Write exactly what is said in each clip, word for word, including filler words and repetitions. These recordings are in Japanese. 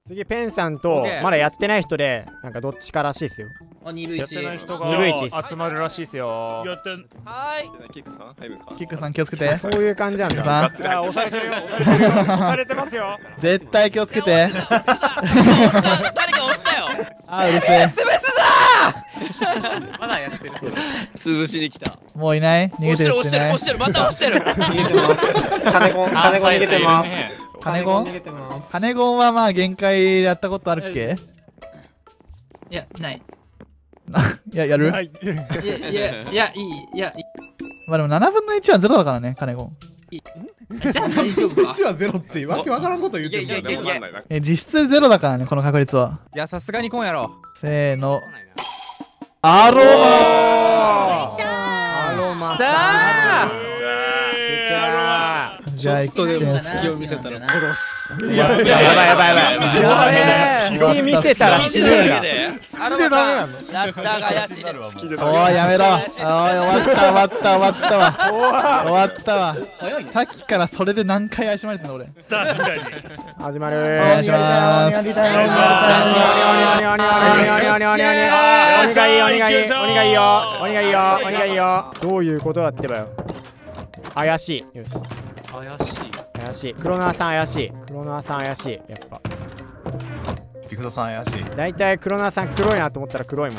次ペンさんとまだやってない人でなんかどっちからしいですよ。 あ、にぶいち。 やってない人がにぶいち集まるらしいですよ。 やってん。 はーい。 キックさん入るんですか？ キックさん気をつけて。 そういう感じなんだ。 さあ、押されてるよ。押されてるよ。押されてますよ。 絶対気をつけて。 誰か押したよ。 あー、うるせえ。 まだやってる。 潰しに来た。 もういない？逃げ押しててるるってね押してる押し。てるまた押してる。 逃げてます。金子金子逃げてます。 金子？ 逃げてます。 金子はまあ限界やったことあるっけ？ いや、ない。 いや、やる？ はい。 いや、いや、いや、いい、いや、いまあでもななぶんのいちはゼロだからね、金子。 い。じゃあ大丈夫か。 はゼロってわけわからんこと言ってるじゃん。 でもわかんないな。 え、実質ゼロだからね、この確率は。 いやさすがに今やろ。 せーの。アロマアロマさあ。 じゃあ、一気に隙を見せたら殺す。 やばいやばいやばいやばい。隙見せたら死ぬんだ。 好きでダメなの。ラクターが怪しいです。 好きでおい、やめろ。おい、終わった終わった終わったわ。終わったわ。 早いね。 さっきからそれで何回怪しまれてんの俺。 確かに。 始まる。 お願いします。 鬼がいい鬼がいい鬼がいいよ鬼がいいよ鬼がいいよ。どういうことだってばよ。怪しい。よし。 怪しい。 怪しい。黒縄さん怪しい。黒縄さん怪しい。やっぱ。 ピクトさん怪しい。 だいたい黒縄さん黒いなと思ったら黒いもん。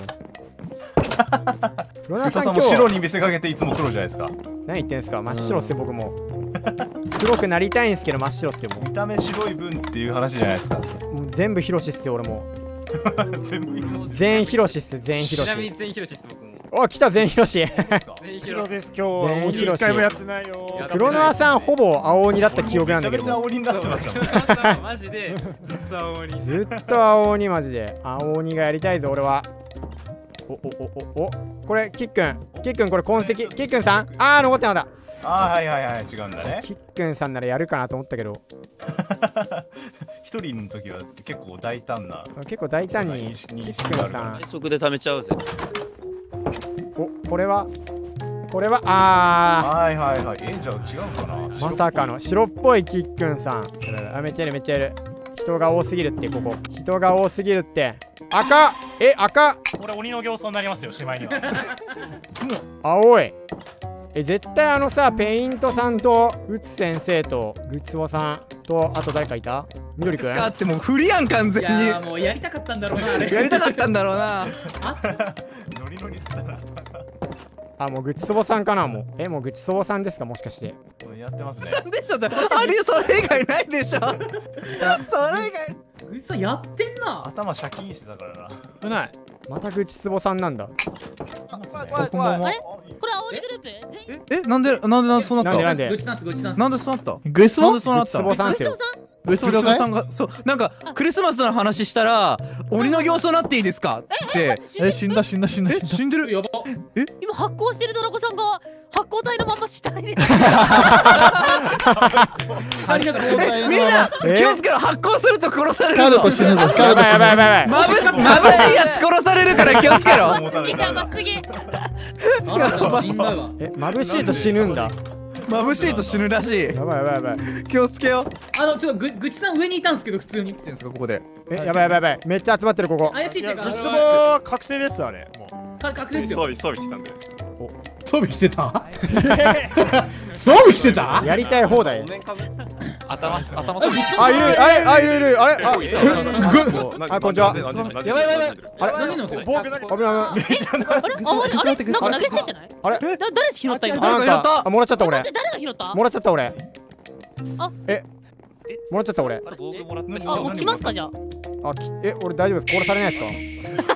黒縄ピクトさんさん今日も白に見せかけていつも黒じゃないですか。 何言ってんすか。真っ白っすよ僕も。黒くなりたいんすけど真っ白っすよも見た目白い分っていう話じゃないですか。 う。もう全部広しっすよ俺も。 全部色です。 全広しっす全広ちなみにし。 全広しっす僕も。 お来た全広し。 全白広。 です今全員日。 広し一回もやってないよ。 黒縄さんほぼ青鬼だった記憶なんだけめちゃめちゃど。 鬼になってましたもん。 マジでずっと青鬼。 ずっと青鬼マジで。青鬼がやりたいぞ俺は。おおおおお。これキックンキックンこれ痕跡。キックンさん。あー残ってなかった。 ああはいはいはい違うんだね。 キックンさんならやるかなと思ったけど一人の時は結構大胆な。 結構大胆にキ認識ックンさん。 倍速で貯めちゃうぜ。 おこれはこれはあはいはいはい。えじゃあ違うかな。 ーまさかの白っぽいキックンさん。あめっちゃいるめっちゃいる。人が多すぎるってここ。人が多すぎるって。赤え赤これ鬼の形相になりますよしまいには。 青い。え絶対あのさペイントさんとうつ先生とグッツボさんとあと誰かいた？緑くん？ だってもう不利やん完い全に。 やーもうやりたかったんだろうな、あれ。 やりたかったんだろうな。 ノリノリだったな。 あもうグッツボさんかなもう。えもうグッツボさんですかもしかして。 やってますね。 なんでしょってありそれ以外ないでしょ。それ以外。 グッズさんやってんな。 頭シャキーンしてたからな。 危ない。またグッツボさんなんだ。 僕もも。 これ青鬼グループ全員えなんでなんでなんでそうなった？ なんでなんでごちそうさんすごちそうさんす。 なんでそうなった？ グイスモなんでそうなったグッツ？ボさんっすよ。 グイスモグッズ了解さんがそうなんかクリスマスの話したら鬼の形相なっていいですかっつってえ、死んだ死んだ死んだ死んだ。 え死んでるやば。 今発光してるドラゴさんが発光体のまま死体に。 ありがとう。 みんなえ気をつけろ発光すると殺されカるぞルト死ぬぞ。カルトやばいやばいやばいやばい。 まぶしまぶしいやつ殺されるから気をつけろ次がまつげ。 あらら死んだわ。 え眩しいと死ぬんだ。 まぶしいと死ぬらしいやばいやばいやばい。 気をつけよあのちょっとぐぐちさん上にいたんですけど普通に。 うですかここでえやばいやばいやばい。めっちゃ集まってるここ。 怪しいっていうか。 グッズも確定ですあれ。もう。 か確定ですよ。 装備装備来たんで。 装備着てた装備着てたやりたい放題。 頭頭あグッズあいるあれあいるいるあれああこんにちは。 やばいやばいやばい。 あれ投げるのそれ。 防具投げ。 危ない危ない。 あれ青鬼あれなんか投げ捨ててない？ あれだ誰拾った今？ なん誰か拾ったかあもらっちゃった俺。 で誰が拾った？ もらっちゃった俺。 あえもらっちゃった俺。 あもう来ますかじゃあ。 あきえ俺大丈夫です。殺されないです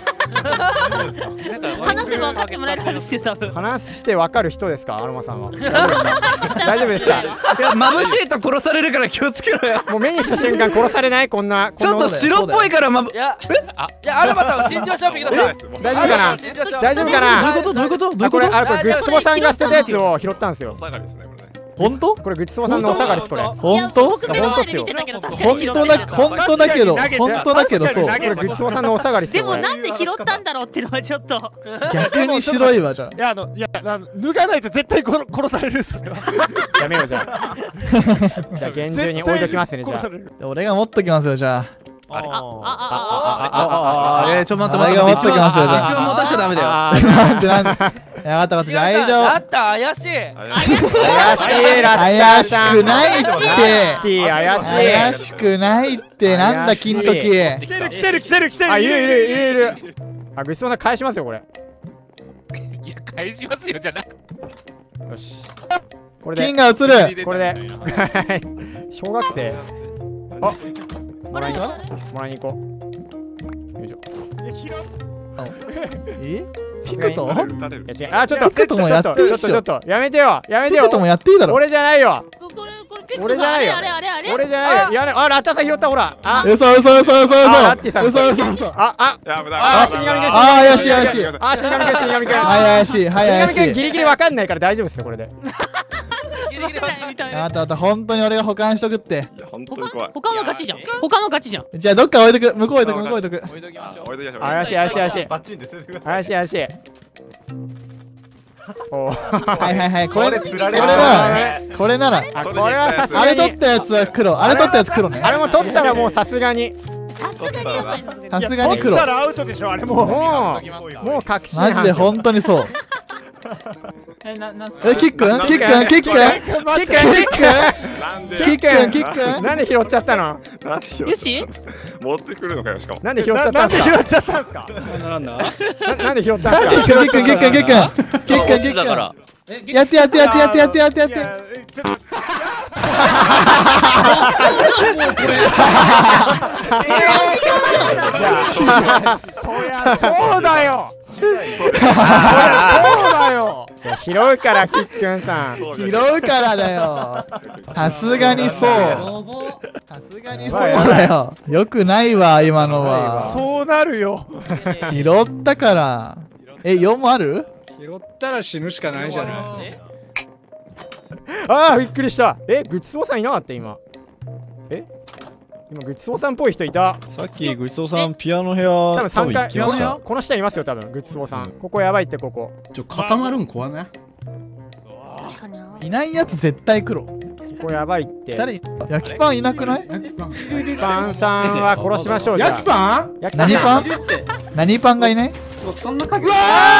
話せば分かってもらえるはずですよ多分。 か。話してわかる人ですかアロマさんは。大丈夫ですか？ いや眩しいと殺されるから気をつけろよもう目にした瞬間殺されないこんな。 ちょっと白っぽいからまぶいや、いや、アルマさんを信じましょう、皆さん。 大丈夫かな信じましょう。 大丈夫かな。 どういうことどういうことどういあうことこれあれこれグッツボさんが捨てたやつを拾ったんですよ。 お下がりですねこれね。 本当？ これグッツボさんのお下がりですこれ。 本当？ 僕目の前で見てたけど確かに本当だ拾ってる。 本当だけど本当だけどそう。 これグッツボさんのお下がりですでよ。これもなんで拾ったんだろうっていうのはちょっと。 逆に白いわじゃいやあのいやあの脱がないと絶対殺殺されるそれは。 やめようじゃあ。じゃあ厳重に置いときますねじゃあ。 殺される。 あ。俺が持っときますよじゃあ。 あれあああああえーちょ待って待ってあれが持ってきますよじゃあ一番持たしちゃダメだよ。 なんでなんで。やがったかった。 だ間を。 った怪しい。 怪しいラッター怪しさん。 くないって。 ラッティ怪しい。 怪しくないってなんだ金時。 来てる来てる来てる来てる。 あ、いるいるいるいる。あ、グッズもさん返しますよこれ。 いや返しますよじゃなくて。 よし。これで金が映る。 これで小学生。あ、もらいにあもらいに行こう。よいしょ。 えピクトいや違う。あ、ちょっとピクトもやってちょっとるっしょちょっとやめてよやめてよ。 ピクトもやっていいだろ。 俺じゃないよ。 これこれピク俺じゃないよあれあれあれあれ。 俺じゃないよ。いやね、あ、ラッターさん拾ったほら。あ、 嘘嘘嘘嘘嘘あラッティさん嘘嘘嘘。 あ、あ、 やぶだあ、死神くん。 あー怪しい怪しい。 あ、死神くん、死神くん。 はい怪しいはい怪死神くんしい。 ギリギリわかんないから大丈夫ですよこれで。 ギリギリわかんないみたいあったあった本当に俺が保管しとくって。 いや本当に怖い。 他も勝ちじゃん。他も勝ちじゃん。 じゃあどっか置いとく向こう置いとく向こう置いとく。 置いときましょう。置いときましょう。 怪しい怪しい怪しいバッチンで捨ててください。 怪しい怪しい。おはいはいはいこれこれ釣られるならこれならあ、これはさすあれがに。 取ったやつは黒あれ取ったやつ黒ね。 あれも取ったらもうさすがに。 さすがにやばいの。 さすがに黒。 取ったらアウトでしょあれもう。 もう、もう確信マジで本当にそう。 えななんすか。 えキックンキックンキックンキックンキックなんでキックンキックンン。 なんで拾っちゃったの。 なんで拾っよし。 持ってくるのかよしかも。 なんで拾っちゃったなんんですか。 拾っちゃったんすか。 なんだ。 ななんで拾ったんすか。 キックンキックンキックンキックンキックン落ちたから。 え、 やってやってやってやってやってやってやって。 いやちょっとそりゃそうだよ。そりゃそうだよ。 いや拾うからキックンさん。 拾うからだよ。さすがにそう。 やば。 さすがにそうだよ。よくないわ今のは。 そうなるよ。 拾ったから。えよんもある？ 拾ったら死ぬしかないじゃないですか。 ああ、びっくりした。え、グッチソーさんいなかった今。え、今グッチソーさんっぽい人いた。 さっきグチソさんピアノ部屋多分さんかい。 行きました。 この下いますよ多分グッチソーさん。ここやばいってここ。 ちょ固まるん怖ね。 確かにな。 いないやつ絶対黒。 ここやばいって。 誰？焼きパンいなくない？ 焼きパン。 パンさんは殺しましょうじゃあ。 焼きパン？ 焼き何パン？何パンがいない？ そんなかけ。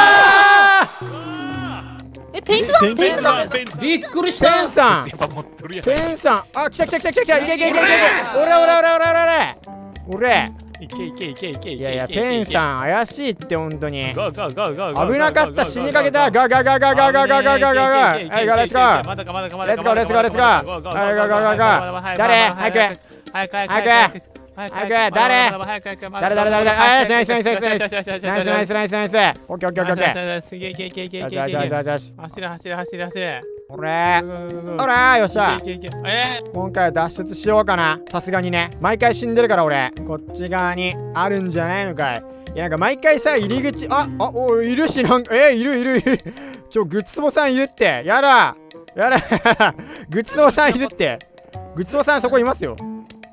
えペイントだペイントだ。 びっくりしペた。 ンさんペンさんあ、来た来た来た来た来たいけいけいけいけいけおらおらおらおらおらおらいけいけいけいけいけ。 いやいやペンさん怪しいって本当にゴーゴーゴーゴーゴー。 危なかった死にかけたガガガガガガガガガガガはいガレッツゴーまだかまだかまレッツゴーレッツゴーレッツゴーはいガガガガガ誰早く早く早く早く早く誰誰誰誰誰あよしナイスナイスナイスナイスナイスナイスナイスナイスナイスオッケーオッケーオッケーオッケーすげえいけいけいけいけいけよしよしよしよし走れ走れ走れ走れ。 ほれほらよっしゃいけいけいけ。え今回は脱出しようかなさすがにね毎回死んでるから俺こっち側にあるんじゃないのかいいやなんか毎回さ入り口ああおいるしなんかえー、いるいるいるちょグッチツボさんいるってやだやだグッチツボさんいるってグッチツボさんそこいますよ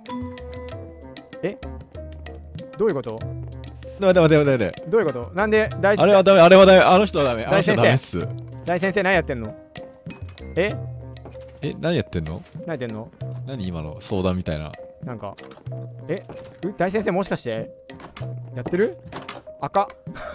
えどういうこと待て待て待て待て。 どういうことなんで大あれはダメあれはダメあの人はダメあの人はダメっす。 大先生何やってんのええ何やってんの？ 何やってんの何今の相談みたいな。 なんかえう大先生もしかしてやってる赤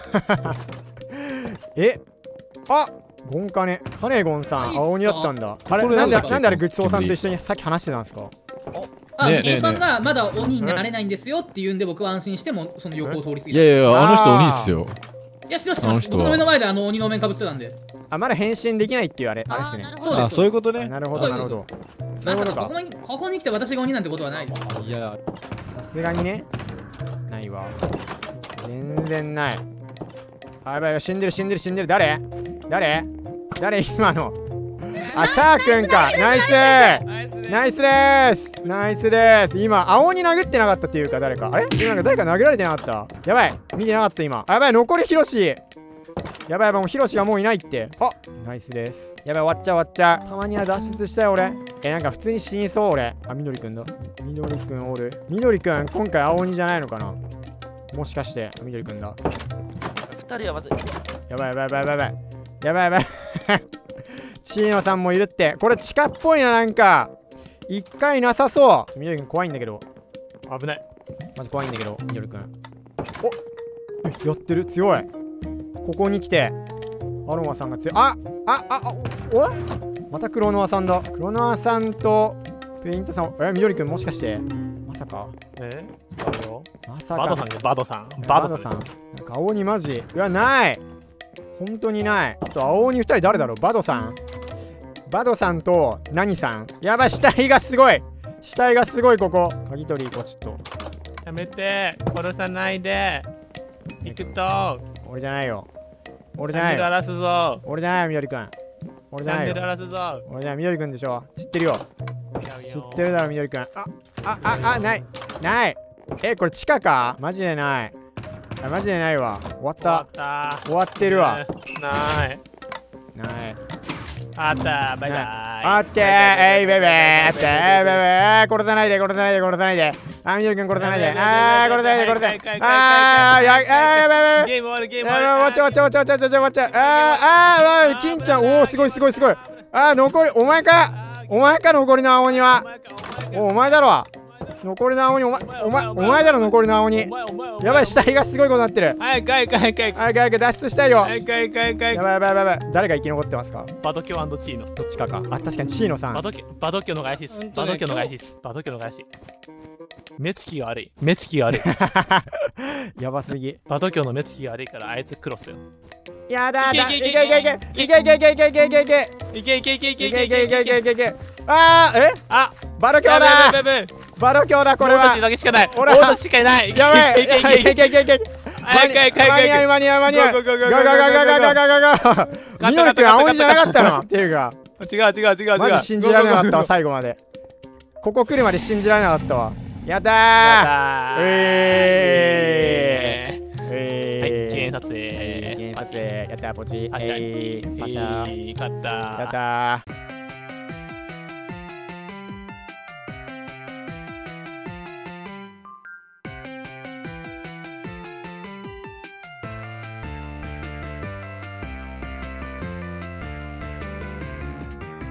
えあゴンカネカネゴンさん青鬼だったんだあれなんでなんであれグッチソーさんと一緒にさっき話してたんですかあ、 ねえねえねえグッチさんがまだ鬼になれないんですよって言うんで僕は安心してもその横を通り過ぎた。 いやいやあの人鬼っすよ。 いや、知ってます知ってます。 あの人は僕の目の前であの鬼のお面かぶってたんで。 あまだ変身できないっていうあれあれですねそうですあそういうことね。 なるほどなるほどそういうことかまさかここにここに来て私が鬼なんてことはないです。 いやさすがにねないわ全然ないあやばい死んでる死んでる死んでる誰誰誰今のあシャーくんかナイスナイスですナイスです今青に殴ってなかったっていうか誰かあれ今なんか誰か殴られてなかったやばい見てなかった今あやばい残りヒロシやばいやばいもうヒロシがもういないってあナイスですやばい終わっちゃう終わっちゃうたまには脱出したよ俺えなんか普通に死にそう俺あみどりくんだみどりくんおるみどりくん今回青鬼じゃないのかなもしかしてみどりくんだ二人はまずい。 やばいやばいやばいやばいやばいやばいチーノさんもいるってこれ地下っぽいななんか一回なさそうみどりくん怖いんだけど危ない。 マジ怖いんだけど、みどりくん。おえ、やってる、強い。ここに来て、アロマさんが強い。ああああおおまたクロノアさんだ。クロノアさんとペイントさん。え、みどりくんもしかしてまさかえ誰よまさかバドさんね、バドさん。 ババドさん。 ドさん。なんか青鬼マジ。うわ、ない。本当にない。あと青鬼ふたり誰だろう。バドさん。バドさんと何さん。やばい、死体がすごい。死体がすごい、ここ。鍵取り行こう、ちょっと。 やめて、殺さないで。行くと。 俺じゃないよ。俺チャンネルじゃないよ。 荒らすぞ。 俺じゃないよ、みどりくん。俺じゃないよチャンネル。荒らすぞ。 俺じゃない、みどりくんでしょ。知ってるよ。知ってるだろ、みどりくん。あ、あ、あ、あ、ない。ない。え、これ地下かマジでない。あ、マジでないわ。終わっ。 終わったた。 終わってるわ。 ない。 ない。 あった、バイバイ。 あってー、えい、ベイベー、あってー、ベイベー、殺さないで、殺さないで、殺さないで。あ、みどりくん殺さないで。あー、殺さないで、殺さないで。あー、や、あー、やばいやばい。 ゲーム終わる、ゲームや終わる。 ばい、終わっちゃう、終わっちゃう、終わっちゃう、終わっちゃう。あー、あー、金ちゃん、おー、すごい、すごい、すごい。あー、残り、お前か。お前か、残りの青鬼は。お、お前だろ。残りの青鬼、お前、お前、お前だろ、残りの青鬼。やばい、死体がすごいことになってる。 はいかいかいかいかい。 はい、早く脱出したいよ。 はいかいかいかい。 やばい、やばい、やばい、やばい。誰が生き残ってますか。 バドキョチーノ。 どっちかか。あ、確かにチーノさん。 バドキョ、バドキョのが怪しいっす。バドキョのが怪しいっす。バドキョのが怪しい。目つきが悪い。目つきが悪い。 やばすぎ。 バドキョの目つきが悪いからあいつクロスよ。 やだーだ。いいけいけいけいけいけいけいけいけいけいけいけいけいけいけいけいけいいけいけけいけいけいけ。あー、えあ、 バロキョやーだべやべやべ。 バロキョーだ、これは。 俺たちだけしかない。 俺は俺たちしかいない。 やばい。 いけいけいけいけ。 いけいけいけいけ。 はいかいかいかいかい。 間に合う間に合う間に合う。 ゴーゴーゴーゴーガガガガガガガガガガ。ミノル君青鬼じゃなかったのっていうか。 違う違う違う違う。 マジ信じられなかったわ、最後まで。ここ来るまで信じられなかったわ。やったー。 やったー。 えー。えはい、 ー。 記念撮影。 記念撮影。やったー、ポチ。 パシャえー。パシャ。 勝った。 やったー。